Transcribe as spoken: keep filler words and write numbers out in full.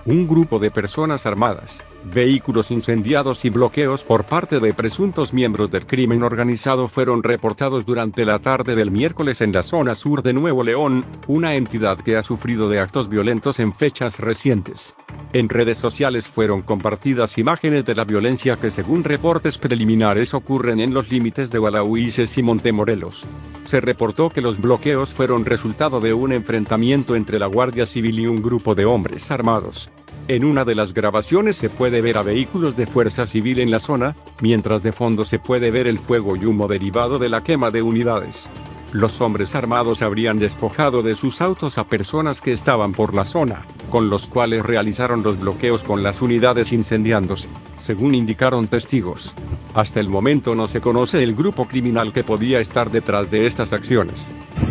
Un grupo de personas armadas, vehículos incendiados y bloqueos por parte de presuntos miembros del crimen organizado fueron reportados durante la tarde del miércoles en la zona sur de Nuevo León, una entidad que ha sufrido de actos violentos en fechas recientes. En redes sociales fueron compartidas imágenes de la violencia que, según reportes preliminares, ocurren en los límites de Gualauises y Montemorelos. Se reportó que los bloqueos fueron resultado de un enfrentamiento entre la Guardia Civil y un grupo de hombres armados. En una de las grabaciones se puede ver a vehículos de Fuerza Civil en la zona, mientras de fondo se puede ver el fuego y humo derivado de la quema de unidades. Los hombres armados habrían despojado de sus autos a personas que estaban por la zona, con los cuales realizaron los bloqueos con las unidades incendiándose, según indicaron testigos. Hasta el momento no se conoce el grupo criminal que podía estar detrás de estas acciones.